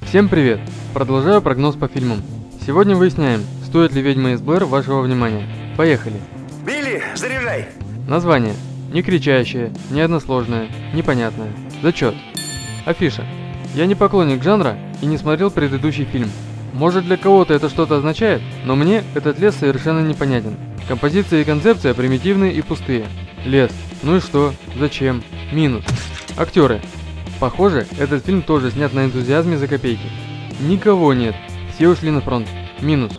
Всем привет! Продолжаю прогноз по фильмам. Сегодня выясняем, стоит ли «Ведьма из Блэр» вашего внимания. Поехали! Билли, заряжай! Название. Не кричащее, не односложное, непонятное. Зачет. Афиша. Я не поклонник жанра и не смотрел предыдущий фильм. Может, для кого-то это что-то означает, но мне этот лес совершенно непонятен. Композиция и концепция примитивные и пустые. Лес. Ну и что? Зачем? Минус. Актеры. Похоже, этот фильм тоже снят на энтузиазме за копейки. Никого нет. Все ушли на фронт. Минус.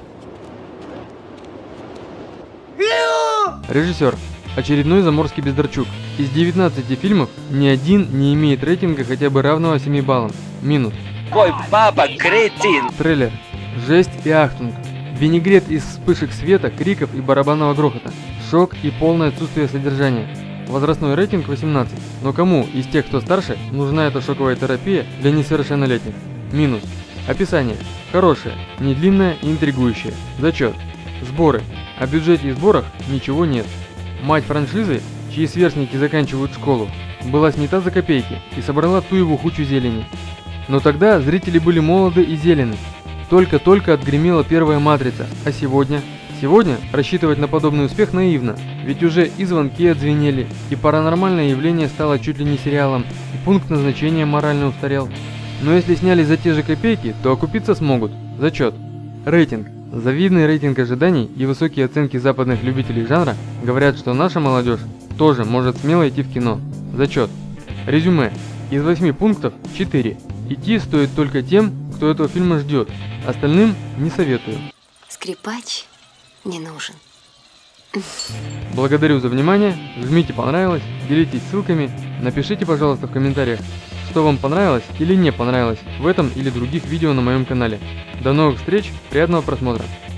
Режиссер. Очередной заморский Бездарчук. Из 19 фильмов ни один не имеет рейтинга хотя бы равного 7 баллам. Минус. Твой папа кретин! Трейлер. Жесть и ахтунг. Винегрет из вспышек света, криков и барабанного грохота. Шок и полное отсутствие содержания. Возрастной рейтинг 18. Но кому из тех, кто старше, нужна эта шоковая терапия для несовершеннолетних? Минус. Описание. Хорошее, не длинное и интригующее. Зачет. Сборы. О бюджете и сборах ничего нет. Мать франшизы, чьи сверстники заканчивают школу, была снята за копейки и собрала ту его кучу зелени. Но тогда зрители были молоды и зелены. Только-только отгремела первая «Матрица», а сегодня? Сегодня рассчитывать на подобный успех наивно, ведь уже и звонки отзвенели, и паранормальное явление стало чуть ли не сериалом, и пункт назначения морально устарел. Но если сняли за те же копейки, то окупиться смогут. Зачет. Рейтинг. Завидный рейтинг ожиданий и высокие оценки западных любителей жанра говорят, что наша молодежь тоже может смело идти в кино. Зачет. Резюме. Из 8 пунктов 4. Идти стоит только тем, кто этого фильма ждет. Остальным не советую. Скрипач не нужен. Благодарю за внимание. Жмите понравилось, делитесь ссылками, напишите, пожалуйста, в комментариях, что вам понравилось или не понравилось в этом или других видео на моем канале. До новых встреч, приятного просмотра!